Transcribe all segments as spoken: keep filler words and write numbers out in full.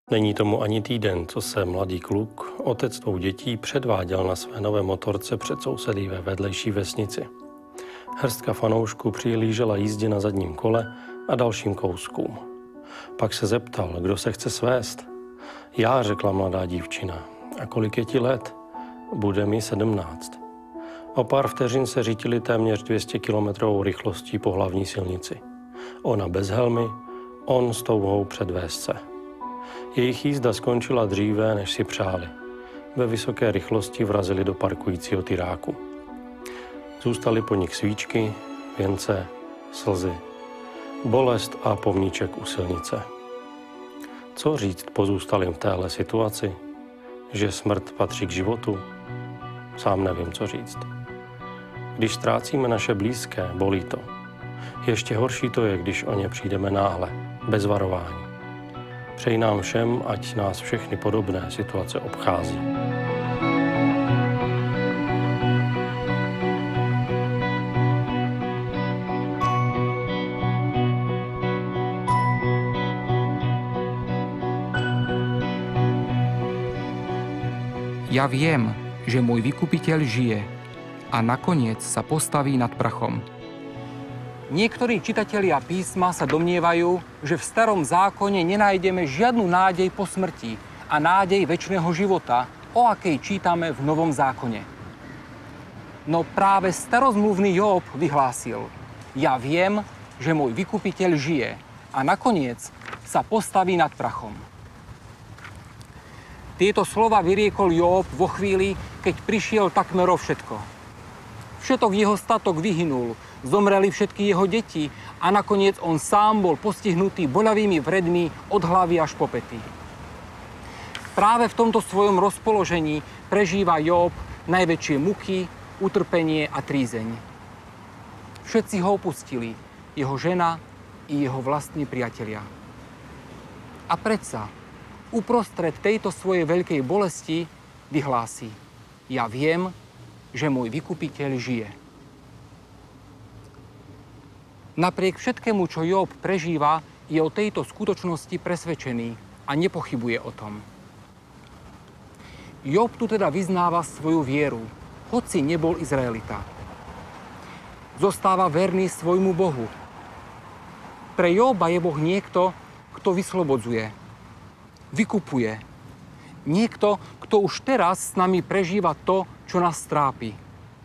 Není tomu ani týden, co se mladý kluk, otec dvou dětí, předváděl na své nové motorce před sousedy ve vedlejší vesnici. Hrstka fanoušků přihlížela jízdě na zadním kole a dalším kouskům. Pak se zeptal, kdo se chce svést. Já, řekla mladá dívčina. A kolik je ti let? Bude mi sedmnáct. O pár vteřin se řítili téměř dvě stě kilometrovou rychlostí po hlavní silnici. Ona bez helmy, on s touhou předvést se. Jejich jízda skončila dříve, než si přáli. Ve vysoké rychlosti vrazili do parkujícího tyráku. Zůstaly po nich svíčky, věnce, slzy, bolest a pomníček u silnice. Co říct pozůstalým v téhle situaci? Že smrt patří k životu? Sám nevím, co říct. Když ztrácíme naše blízké, bolí to. Ještě horší to je, když o ně přijdeme náhle, bez varování. Přeji nám všem, ať nás všechny podobné situace obchází. Ja viem, že môj vykupiteľ žije a nakoniec sa postaví nad prachom. Niektorí čitatelia písma sa domnievajú, že v starom zákone nenájdeme žiadnu nádej po smrti a nádej večného života, o akej čítame v Novom zákone. No práve starozmluvný Jób vyhlásil: Ja viem, že môj vykupiteľ žije a nakoniec sa postaví nad prachom. Tieto slova vyriekol Jób vo chvíli, keď prišiel takmer o všetko. Všetok jeho statok vyhynul, zomreli všetky jeho deti a nakoniec on sám bol postihnutý boľavými vredmi od hlavy až po pety. Práve v tomto svojom rozpoložení prežíva Jób najväčšie muky, utrpenie a trízeň. Všetci ho opustili, jeho žena i jeho vlastní priatelia. A predsa, uprostred tejto svojej veľkej bolesti vyhlási: Ja viem, že môj vykupiteľ žije. Napriek všetkému, čo Jób prežíva, je o tejto skutočnosti presvedčený a nepochybuje o tom. Jób tu teda vyznáva svoju vieru, hoci nebol Izraelita. Zostáva verný svojmu Bohu. Pre Jóba je Boh niekto, kto vyslobodzuje, vykupuje. Niekto, kto už teraz s nami prežíva to, čo nás trápi.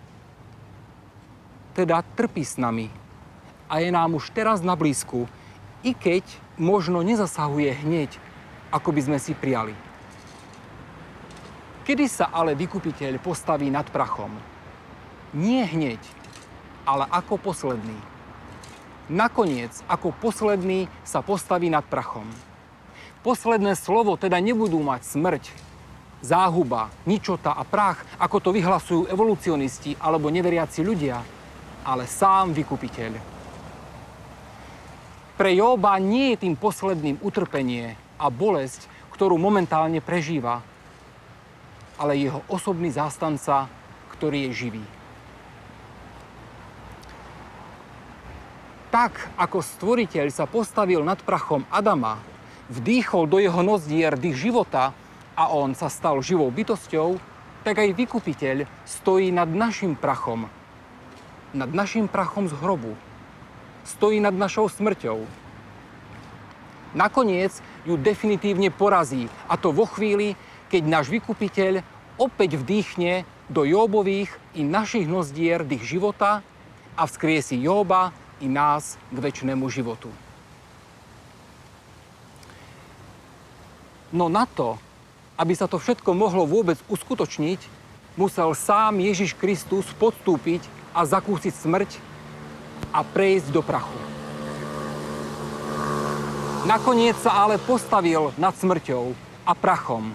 Teda trpí s nami a je nám už teraz na blízku, i keď možno nezasahuje hneď, ako by sme si prijali. Kedy sa ale vykupiteľ postaví nad prachom? Nie hneď, ale ako posledný. Nakoniec, ako posledný sa postaví nad prachom. Posledné slovo teda nebudú mať smrť, záhuba, ničota a prach, ako to vyhlasujú evolucionisti alebo neveriaci ľudia, ale sám vykupiteľ. Pre Jóba nie je tým posledným utrpenie a bolesť, ktorú momentálne prežíva, ale jeho osobný zástanca, ktorý je živý. Tak, ako Stvoriteľ sa postavil nad prachom Adama, vdýchol do jeho nozdier dých života a on sa stal živou bytosťou, tak aj vykupiteľ stojí nad našim prachom. Nad našim prachom z hrobu. Stojí nad našou smrťou. Nakoniec ju definitívne porazí, a to vo chvíli, keď náš vykupiteľ opäť vdýchne do Jóbových i našich nozdier dých života a vzkriesí Jóba i nás k večnému životu. No na to, aby sa to všetko mohlo vôbec uskutočniť, musel sám Ježiš Kristus podstúpiť a zakúsiť smrť a prejsť do prachu. Nakoniec sa ale postavil nad smrťou a prachom.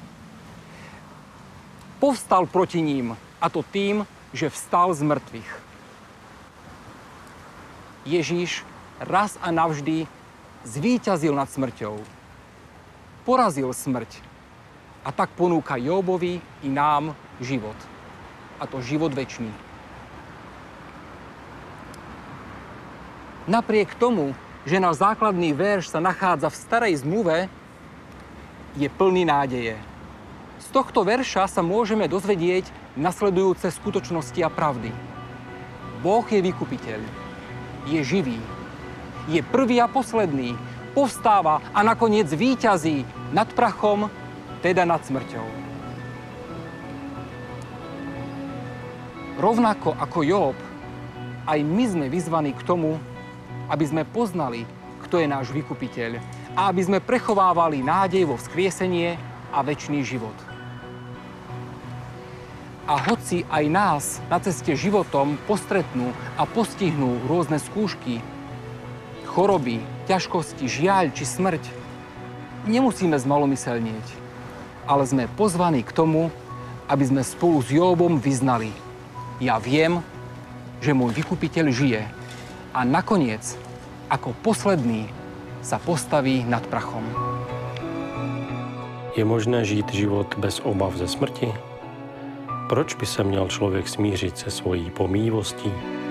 Povstal proti ním, a to tým, že vstal z mŕtvych. Ježiš raz a navždy zvíťazil nad smrťou. Porazil smrť a tak ponúka Jóbovi i nám život. A to život večný. Napriek tomu, že náš základný verš sa nachádza v starej zmluve, je plný nádeje. Z tohto verša sa môžeme dozvedieť nasledujúce skutočnosti a pravdy. Boh je vykupiteľ, je živý, je prvý a posledný, povstáva a nakoniec víťazí nad prachom, teda nad smrťou. Rovnako ako Jób, aj my sme vyzvaní k tomu, aby sme poznali, kto je náš vykupiteľ a aby sme prechovávali nádej vo vzkriesenie a večný život. A hoci aj nás na ceste životom postretnú a postihnú rôzne skúšky, choroby, ťažkosti, žiaľ či smrť, nemusíme zmalomyselnieť, ale sme pozvaní k tomu, aby sme spolu s Jóbom vyznali: ja viem, že môj vykupiteľ žije a nakoniec, ako posledný, sa postaví nad prachom. Je možné žít život bez obav ze smrti? Proč by se měl člověk smířit se svojí pomývostí?